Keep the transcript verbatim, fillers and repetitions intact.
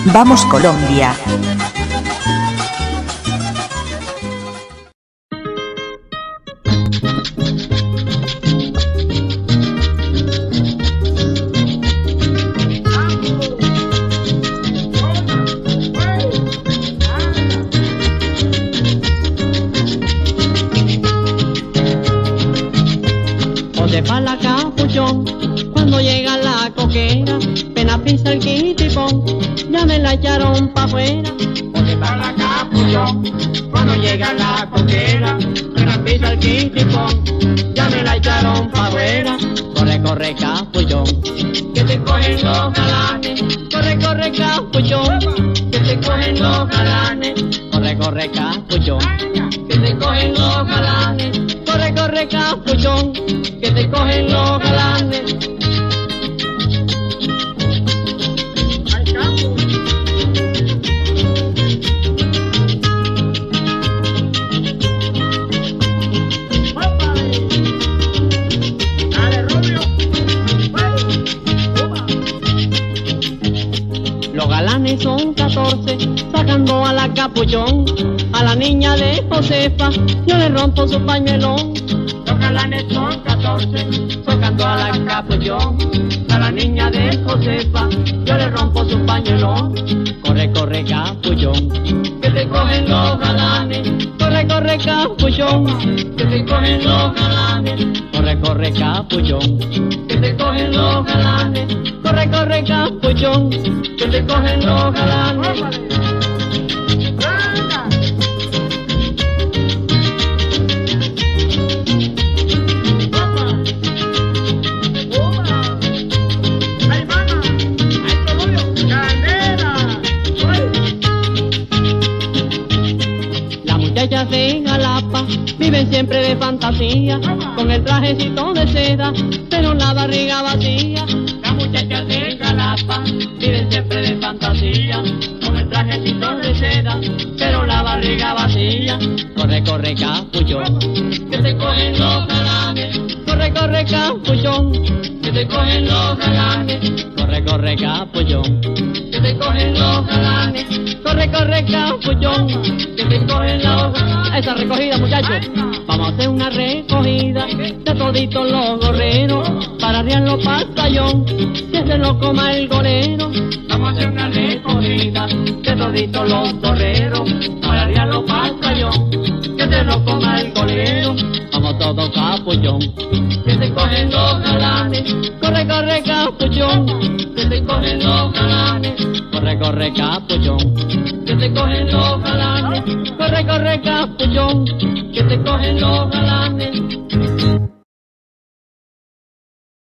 Vamos Colombia. Pa' la Capuchón, cuando llega la coquera, pena pisa el quitipón, ya me la echaron pa' afuera. Oye, pa' la Capuchón, cuando llega la coquera, pena pisa el quitipón, ya me la echaron pa' afuera. Corre, corre, Capuchón, que te cogen los galanes. corre, corre, Capuchón, que te cogen los galanes. corre, corre, Capuchón, que te cogen los galanes. corre, corre, Capuchón, que te cogen los galanes. Ay, Capu. Dale, Rubio. los galanes son catorce, sacando a la Capuchón, a la niña de Josefa, yo le rompo su pañuelón. Los galanes son catorce, tocando a la Capuchón, a la niña de Josefa, yo le rompo su pañuelón. Corre, corre, Capuchón, Que te cogen los galanes. corre, corre, Capuchón, Que te cogen los galanes. corre, corre, Capuchón, Que te cogen los galanes. corre, corre, Capuchón, Que te cogen los galanes. muchachas de Jalapa viven siempre de fantasía, con el trajecito de seda, pero la barriga vacía. Las muchachas de Jalapa viven siempre de fantasía, con el trajecito de seda, pero la barriga vacía. Corre, corre, Capuchón, que te cogen los galanes. corre, corre, Capuchón, que te cogen los galanes. corre, corre, Capuchón, que te cogen los galanes. corre, corre, Capuchón, que te cogen los galanes. esa recogida, muchachos, vamos a hacer una recogida de toditos los gorreros, para arriarlo pa' Sayón, que se lo coma el golero. Vamos a hacer una recogida de toditos los torreros, para arriarlo pa' Sayón, que se lo coma el golero. Vamos todos, Capuchón, que te cogen los galanes. corre, corre, Capuchón, que te cogen los galanes. corre, corre, Capuchón, que te cogen los galanes. corre, corre, Capuchón, que te cogen los galanes.